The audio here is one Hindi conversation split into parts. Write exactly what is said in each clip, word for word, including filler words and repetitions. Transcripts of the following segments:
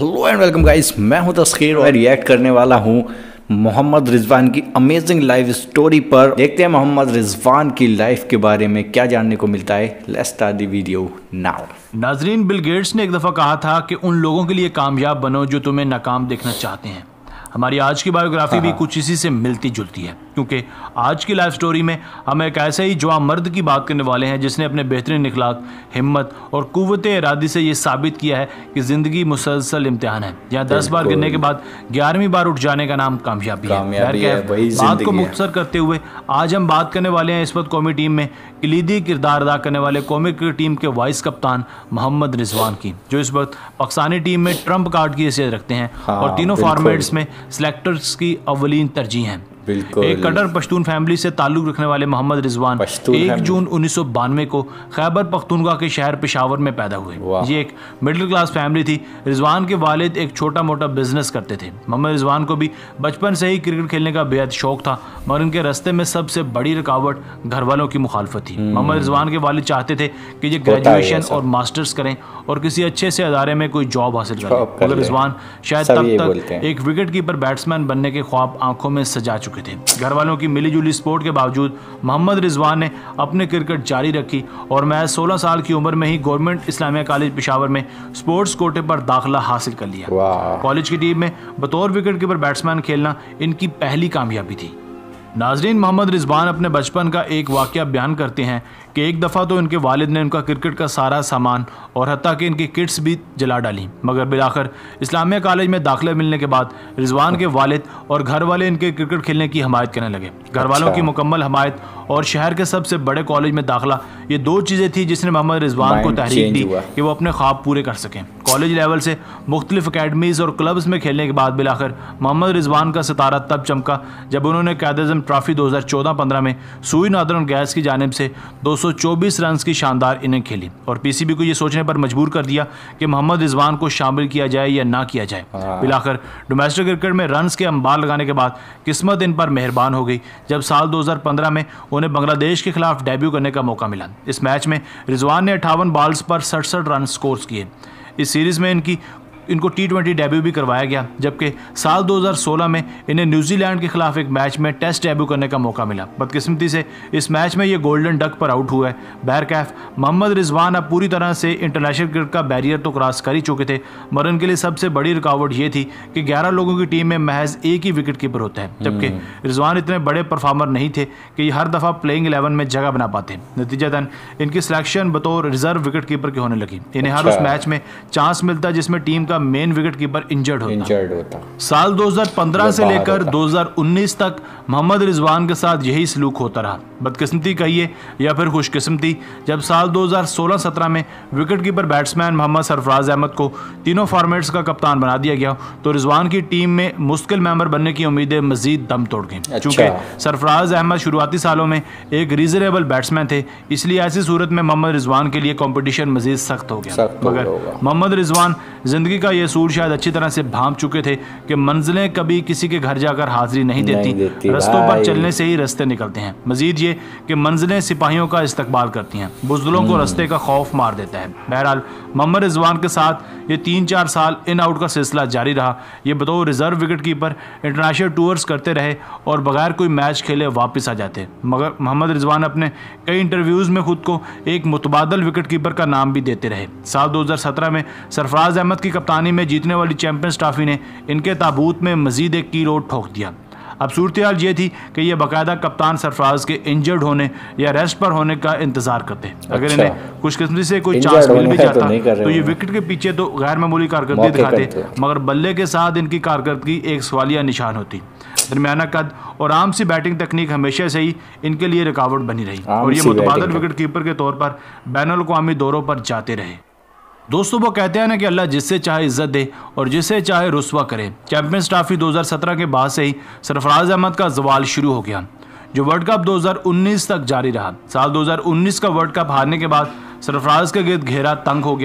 हेलो एंड वेलकम गाइस, मैं हूं तस्खीर और रिएक्ट करने वाला हूं मोहम्मद रिजवान की अमेजिंग लाइफ स्टोरी पर। देखते हैं मोहम्मद रिजवान की लाइफ के बारे में क्या जानने को मिलता है। Let's start the video now. नाजरीन, बिल गेट्स ने एक दफ़ा कहा था कि उन लोगों के लिए कामयाब बनो जो तुम्हें नाकाम देखना चाहते हैं। हमारी आज की बायोग्राफी भी कुछ इसी से मिलती जुलती है, क्योंकि आज की लाइफ स्टोरी में हम एक ऐसे ही जवान मर्द की बात करने वाले हैं जिसने अपने बेहतरीन इखलाक, हिम्मत और कुव्वत इरादी से ये साबित किया है कि ज़िंदगी मुसलसल इम्तिहान है, यहाँ दस बार गिरने के बाद ग्यारहवीं बार उठ जाने का नाम कामयाबी है। बात को मुख्तसर करते हुए आज हम बात करने वाले हैं इस वक्त कौमी टीम में कलीदी किरदार अदा करने वाले कौमी क्रिकेट टीम के वाइस कप्तान मोहम्मद रिजवान की, जो इस वक्त पाकिस्तानी टीम में ट्रम्प कार्ड की हैसियत रखते हैं और तीनों फॉर्मेट्स में सिलेक्टर्स की अव्वलीन तरजीह हैं। एक कटर पश्तून फैमिली से ताल्लुक रखने वाले मोहम्मद रिजवान एक जून उन्नीस सौ बानवे को खैबर पख्तूनख्वा के शहर पेशावर में पैदा हुए। ये एक मिडिल क्लास फैमिली थी। रिजवान के वालिद एक छोटा मोटा बिजनेस करते थे। मोहम्मद रिजवान को भी बचपन से ही क्रिकेट खेलने का बेहद शौक था, मगर उनके रास्ते में सबसे बड़ी रुकावट घर वालों की मुखालफत थी। मोहम्मद रिजवान के वालिद चाहते थे कि ये ग्रेजुएशन और मास्टर्स करें और किसी अच्छे से अदारे में कोई जॉब हासिल करें, मगर रिजवान शायद तब तक एक विकेट कीपर बैट्समैन बनने के ख्वाब आंखों में सजा चुके थे। घर वालों की मिलीजुली सपोर्ट के बावजूद मोहम्मद रिजवान ने अपने क्रिकेट जारी रखी और महज सोलह साल की उम्र में ही गवर्नमेंट इस्लामिया कॉलेज पेशावर में स्पोर्ट्स कोटे पर दाखिला हासिल कर लिया। कॉलेज की टीम में बतौर विकेट कीपर बैट्समैन खेलना इनकी पहली कामयाबी थी। नाजरीन, मोहम्मद रिजवान अपने बचपन का एक वाक़या बयान करते हैं कि एक दफ़ा तो इनके वालिद ने उनका क्रिकेट का सारा सामान और हत्ता कि इनकी किट्स भी जला डाली, मगर बिलाखिर इस्लामिया कॉलेज में दाखिला मिलने के बाद रिजवान के वालिद और घर वाले इनके क्रिकेट खेलने की हमायत करने लगे। घर वालों की मुकम्मल हमायत और शहर के सबसे बड़े कॉलेज में दाखिला, ये दो चीज़ें थी जिसने मोहम्मद रिजवान को तहरीक दी कि वो अपने ख्वाब पूरे कर सकें। कॉलेज लेवल से मुख्तलिफ अकेडमीज़ और क्लब्स में खेलने के बाद बिलाखिर मोहम्मद रिजवान का सितारा तब चमका जब उन्होंने कायद-ए-आज़म ट्रॉफी दो हज़ार चौदह पंद्रह में सुई नॉर्दर्न गैस की जानिब से दो सौ चौबीस रन की शानदार इनिंग खेली और पीसीबी को यह सोचने पर मजबूर कर दिया कि मोहम्मद रिजवान को शामिल किया जाए या ना किया जाए। बिलाखिर डोमेस्टिक क्रिकेट में रन्स के अंबार लगाने के बाद किस्मत इन पर मेहरबान हो गई जब साल दो हज़ार पंद्रह में उन्हें बांग्लादेश के खिलाफ डेब्यू करने का मौका मिला। इस मैच में रिजवान ने अट्ठावन बॉल्स पर सड़सठ रन स्कोर किए। इस सीरीज़ में इनकी इनको टी ट्वेंटी डेब्यू भी करवाया गया, जबकि साल दो हज़ार सोलह में इन्हें न्यूजीलैंड के खिलाफ एक मैच में टेस्ट डेब्यू करने का मौका मिला। बदकिस्मती से इस मैच में ये गोल्डन डक पर आउट हुआ है। बहरकैफ मोहम्मद रिजवान अब पूरी तरह से इंटरनेशनल क्रिकेट का बैरियर तो क्रॉस कर ही चुके थे, मगर उनके लिए सबसे बड़ी रुकावट ये थी कि ग्यारह लोगों की टीम में महज एक ही विकेट कीपर होता है, जबकि रिजवान इतने बड़े परफॉर्मर नहीं थे कि ये हर दफ़ा प्लेइंग इलेवन में जगह बना पाते। नतीजतन इनकी सिलेक्शन बतौर रिजर्व विकेट कीपर की होने लगी। इन्हें हर उस मैच में चांस मिलता जिसमें टीम का मेन विकेट कीपर इंजर्ड होता। इंजर्ड होता साल दो हज़ार पंद्रह से लेकर दो हज़ार उन्नीस तक मोहम्मद रिजवान के साथ यही सलूक होता रहा। बदकिस्मती कहिए या फिर खुशकिस्मती, जब साल दो हज़ार सोलह सत्रह में wicket keeper batsman Mohammad Sarfaraz Ahmed को तीनों फॉर्मेट्स का कप्तान बना दिया गया, तो रिजवान की टीम में मुश्किल मेंबर बनने की उम्मीदें मजीद दम तोड़ गईं। अच्छा। चूंकि सरफराज अहमद शुरुआती सालों में एक रीजनेबल बैट्समैन थे, इसलिए ऐसी सूरत में मोहम्मद रिजवान के लिए कॉम्पिटिशन मजीद सख्त हो गया। मगर मोहम्मद रिजवान जिंदगी का ये सूर शायद अच्छी तरह से भांप चुके थे कि मंजिलें कभी किसी के घर जाकर हाजिरी नहीं देती, नहीं देती रस्तों पर चलने से ही रास्ते निकलते हैं। मजीद ये कि मंजिलें सिपाहियों का इस्तकबाल करती हैं, बुज़दिलों को रास्ते का खौफ मार देता है। बहरहाल मोहम्मद रिजवान के साथ ये तीन चार साल इन आउट का सिलसिला जारी रहा। ये बतौर reserve wicket keeper international tours करते रहे और बगैर कोई मैच खेले वापस आ जाते, मगर मोहम्मद रिजवान अपने कई इंटरव्यूज़ में खुद को एक मुतबादल विकेट कीपर का नाम भी देते रहे। साल दो हज़ार सत्रह में सरफराज अहमद की कप्तानी में जीतने वाली चैंपियंस ट्रॉफी ने इनके ताबूत में मजीद एक की रोड ठोक दिया। अब सूरत हाल ये थी कि ये बाकायदा कप्तान सरफराज के इंजर्ड होने या रेस्ट पर होने का इंतजार करते। अच्छा। अगर इन्हें खुशकिस्मती से कोई चांस मिल भी जाता तो, तो ये विकेट के पीछे तो गैर मामूली कारकर्दगी दिखाते, मगर बल्ले के साथ इनकी कारकर्दगी एक सवालिया निशान होती। दरमियाना कद और आम सी बैटिंग तकनीक हमेशा से ही इनके लिए रुकावट बनी रही और ये मुतबादल विकेट कीपर के तौर पर बैनुल अक़वामी दौरों पर जाते रहे। दोस्तों, वो कहते हैं ना कि अल्लाह जिससे चाहे इज्जत दे और जिससे चाहे रुस्वा करे। चैंपियंस ट्रॉफी दो हज़ार सत्रह के बाद से ही सरफराज अहमद का जवाल शुरू हो गया, जो वर्ल्ड कप दो हज़ार उन्नीस तक जारी रहा। साल दो हज़ार उन्नीस का वर्ल्ड कप हारने के बाद सरफराज का गिर्द घेरा तंग हो गया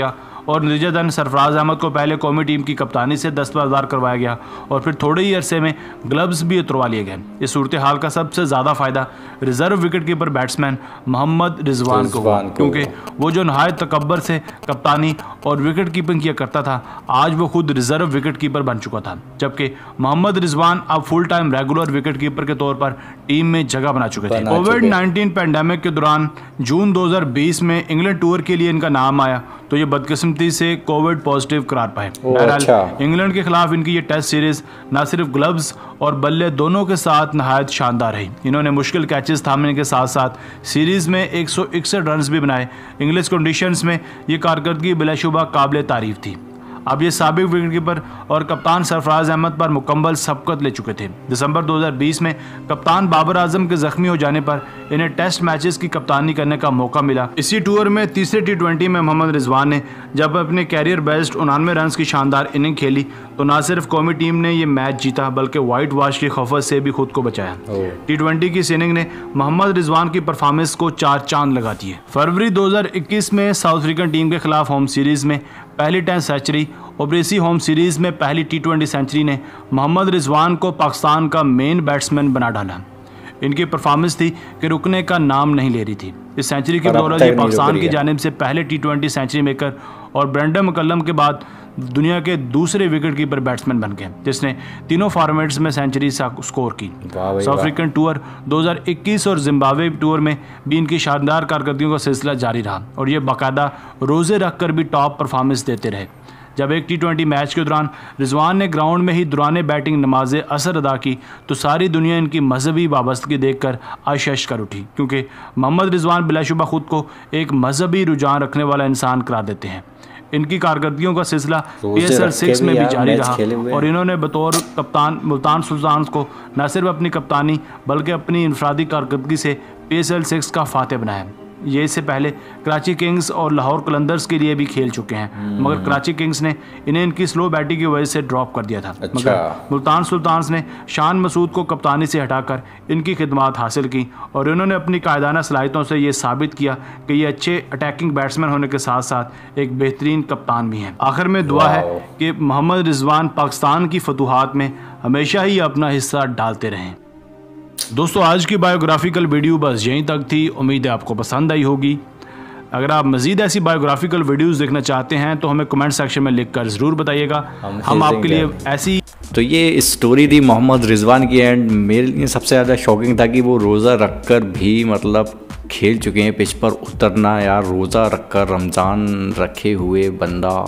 और नतीजतन सरफराज अहमद को पहले कौमी टीम की कप्तानी से दस्तबरदार करवाया गया और फिर थोड़े ही अरसे में ग्लव्स भी उतरवा लिए गए। इस सूरत हाल का सबसे ज़्यादा फ़ायदा reserve wicket keeper batsman Mohammad Rizwan को हुआ, क्योंकि वो जो नहायत तकब्बर से कप्तानी और विकेट कीपिंग किया करता था, आज वो खुद रिजर्व विकेट कीपर बन चुका था, जबकि मोहम्मद रिजवान अब full time regular wicket keeper के तौर पर टीम में जगह बना चुके थे। कोविड नाइन्टीन पैंडेमिक के दौरान जून दो हज़ार बीस में इंग्लैंड टूर के लिए इनका नाम आया तो ये बदकिस्मती से कोविड पॉजिटिव करार पाए। बहरहाल अच्छा। इंग्लैंड के खिलाफ इनकी ये टेस्ट सीरीज न सिर्फ ग्लव्स और बल्ले दोनों के साथ नहायत शानदार रही। इन्होंने मुश्किल कैचेस थामने के साथ साथ सीरीज में एक सौ इकसठ रन भी बनाए। इंग्लिश कंडीशंस में ये कारकर्दगी बिलाशुबा काबिल तारीफ थी। अब ये साबिक विकेटकीपर और कप्तान सरफराज अहमद पर मुकम्मल सबकत ले चुके थे। दिसंबर दो हज़ार बीस में कप्तान बाबर आजम के जख्मी हो जाने पर इन्हें टेस्ट मैचेस की कप्तानी करने का मौका मिला। इसी टूर में तीसरे टी ट्वेंटी में मोहम्मद रिजवान ने जब अपने कैरियर बेस्ट उनानवे रन की शानदार इनिंग खेली तो न सिर्फ कौमी टीम ने ये मैच जीता बल्कि वाइट वॉश की खौफत से भी खुद को बचाया। टी ट्वेंटी की इस इनिंग ने मोहम्मद रिजवान की परफॉर्मेंस को चार चांद लगा दिए। फरवरी दो हज़ार इक्कीस में साउथ अफ्रीकन टीम के खिलाफ होम सीरीज में पहली टेस्ट सेंचुरी और इसी होम सीरीज में पहली टी ट्वेंटी सेंचुरी ने मोहम्मद रिजवान को पाकिस्तान का मेन बैट्समैन बना डाला। इनकी परफॉर्मेंस थी कि रुकने का नाम नहीं ले रही थी। इस सेंचुरी के दौरान ये पाकिस्तान की जानिब से पहले टी ट्वेंटी सेंचुरी मेकर और ब्रेंडन मैकलम के बाद दुनिया के दूसरे विकेट कीपर बैट्समैन बन गए जिसने तीनों फॉर्मेट्स में सेंचुरी स्कोर की। साउथ अफ्रीकन टूर दो हज़ार इक्कीस और जिम्बाब्वे टूर में भी इनकी शानदार कारकर्दगियों का सिलसिला जारी रहा और ये बाकायदा रोज़े रखकर भी टॉप परफॉर्मेंस देते रहे। जब एक टी ट्वेंटी मैच के दौरान रिजवान ने ग्राउंड में ही दुराने बैटिंग नमाज असर अदा की तो सारी दुनिया इनकी मजहबी वाबस्तगी देखकर आशश कर उठी, क्योंकि मोहम्मद रिजवान बिलाशुबा खुद को एक मजहबी रुझान रखने वाला इंसान करार देते हैं। इनकी कारकर्दगियों का सिलसिला पी एस एल सिक्स में भी जारी रहा और इन्होंने बतौर कप्तान मुल्तान सुल्तान्स को न सिर्फ अपनी कप्तानी बल्कि अपनी इनफरादी कारकर्दगी से पी एस एल सिक्स का फातेह बनाया। ये इससे पहले कराची किंग्स और लाहौर कलंदर्स के लिए भी खेल चुके हैं, मगर कराची किंग्स ने इन्हें इनकी स्लो बैटिंग की वजह से ड्रॉप कर दिया था। अच्छा। मगर मुल्तान सुल्तान्स ने शान मसूद को कप्तानी से हटाकर इनकी खिदमत हासिल की और इन्होंने अपनी कायदाना सलाहियतों से ये साबित किया कि ये अच्छे अटैकिंग बैट्समैन होने के साथ साथ एक बेहतरीन कप्तान भी हैं। आखिर में दुआ है कि मोहम्मद रिजवान पाकिस्तान की फतूहात में हमेशा ही अपना हिस्सा डालते रहें। दोस्तों, आज की बायोग्राफिकल वीडियो बस यहीं तक थी। उम्मीद है आपको पसंद आई होगी। अगर आप मज़ीद ऐसी बायोग्राफिकल वीडियोस देखना चाहते हैं तो हमें कमेंट सेक्शन में लिखकर ज़रूर बताइएगा, हम, हम आपके लिए ऐसी। तो ये स्टोरी थी मोहम्मद रिजवान की एंड मेरे लिए सबसे ज़्यादा शॉकिंग था कि वो रोज़ा रखकर भी मतलब खेल चुके हैं पिच पर उतरना। यार, रोज़ा रखकर रमज़ान रखे हुए बंदा,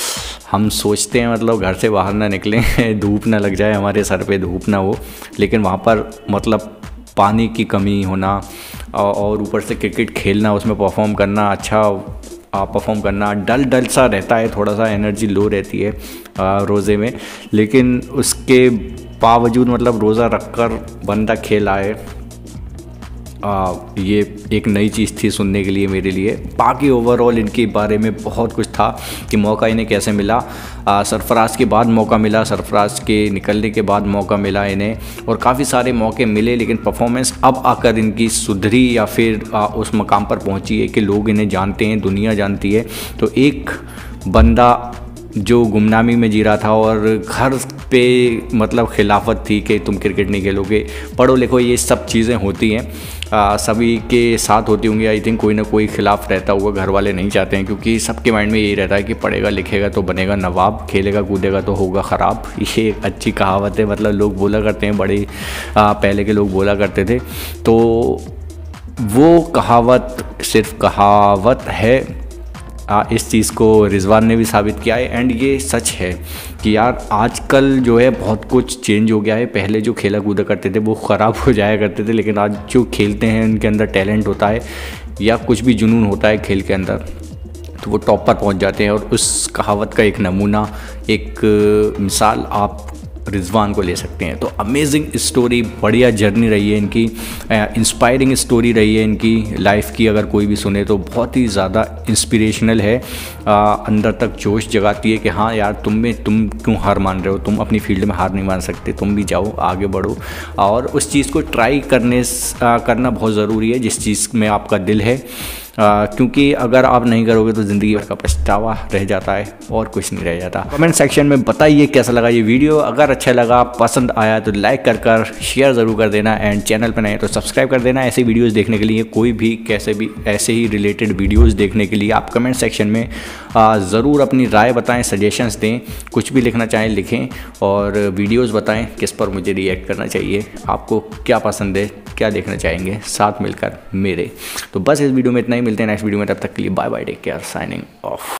हम सोचते हैं मतलब घर से बाहर ना निकलें, धूप ना लग जाए हमारे सर पे, धूप ना हो, लेकिन वहाँ पर मतलब पानी की कमी होना और ऊपर से क्रिकेट खेलना, उसमें परफॉर्म करना, अच्छा परफॉर्म करना, डल डल सा रहता है, थोड़ा सा एनर्जी लो रहती है रोज़े में, लेकिन उसके बावजूद मतलब रोज़ा रखकर बंदा खेल आए। आ, ये एक नई चीज़ थी सुनने के लिए मेरे लिए। बाकी ओवरऑल इनके बारे में बहुत कुछ था कि मौका इन्हें कैसे मिला। आ, सरफराज के बाद मौका मिला, सरफराज के निकलने के बाद मौका मिला इन्हें, और काफ़ी सारे मौके मिले, लेकिन परफॉर्मेंस अब आकर इनकी सुधरी या फिर आ, उस मकाम पर पहुंची है कि लोग इन्हें जानते हैं, दुनिया जानती है। तो एक बंदा जो गुमनामी में जी रहा था और घर पे मतलब खिलाफत थी कि तुम क्रिकेट नहीं खेलोगे, पढ़ो लिखो, ये सब चीज़ें होती हैं, आ, सभी के साथ होती होंगी। आई थिंक कोई ना कोई खिलाफ रहता होगा, घर वाले नहीं चाहते हैं, क्योंकि सबके माइंड में यही रहता है कि पढ़ेगा लिखेगा तो बनेगा नवाब, खेलेगा कूदेगा तो होगा ख़राब। ये एक अच्छी कहावत है, मतलब लोग बोला करते हैं, बड़े आ, पहले के लोग बोला करते थे। तो वो कहावत सिर्फ कहावत है, आ, इस चीज़ को रिजवान ने भी साबित किया है। एंड ये सच है कि यार आजकल जो है बहुत कुछ चेंज हो गया है। पहले जो खेला कूदा करते थे वो ख़राब हो जाया करते थे, लेकिन आज जो खेलते हैं उनके अंदर टैलेंट होता है या कुछ भी जुनून होता है खेल के अंदर, तो वो टॉप पर पहुंच जाते हैं। और उस कहावत का एक नमूना, एक मिसाल आप रिजवान को ले सकते हैं। तो अमेजिंग स्टोरी, बढ़िया जर्नी रही है इनकी, इंस्पायरिंग स्टोरी रही है इनकी लाइफ की। अगर कोई भी सुने तो बहुत ही ज़्यादा इंस्पिरेशनल है, आ, अंदर तक जोश जगाती है कि हाँ यार, तुम में तुम क्यों हार मान रहे हो, तुम अपनी फील्ड में हार नहीं मान सकते, तुम भी जाओ आगे बढ़ो। और उस चीज़ को ट्राई करने आ, करना बहुत ज़रूरी है, जिस चीज़ में आपका दिल है क्योंकि अगर आप नहीं करोगे तो ज़िंदगी भर का पछतावा रह जाता है और कुछ नहीं रह जाता। कमेंट सेक्शन में बताइए कैसा लगा ये वीडियो। अगर अच्छा लगा, पसंद आया तो लाइक कर कर शेयर ज़रूर कर देना, एंड चैनल पर नए तो सब्सक्राइब कर देना। ऐसे वीडियोज़ देखने के लिए, कोई भी कैसे भी ऐसे ही रिलेटेड वीडियोज़ देखने के लिए आप कमेंट सेक्शन में ज़रूर अपनी राय बताएं, सजेशंस दें, कुछ भी लिखना चाहें लिखें, और वीडियोस बताएं किस पर मुझे रिएक्ट करना चाहिए, आपको क्या पसंद है, क्या देखना चाहेंगे साथ मिलकर मेरे। तो बस इस वीडियो में इतना ही, मिलते हैं नेक्स्ट वीडियो में, तब तक के लिए bye bye, take care, signing of.